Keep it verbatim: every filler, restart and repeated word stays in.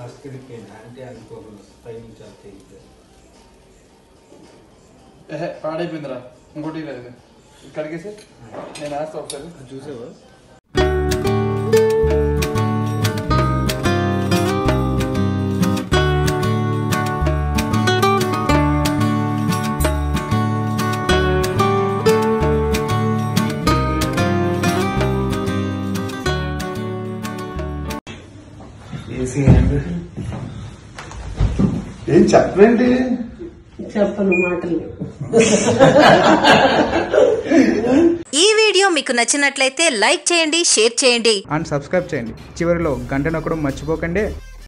పాడైపోయిందిరా ఇంకోటి లేదు కడిగేసి నేను వేస్తా ఒకసారి చూసేవా ఏం చెప్పండి చెప్పను మాటలు. ఈ వీడియో మీకు నచ్చినట్లయితే లైక్ చేయండి, షేర్ చేయండి అండ్ సబ్స్క్రైబ్ చేయండి. చివరిలో గంట నొక్కడం మర్చిపోకండి.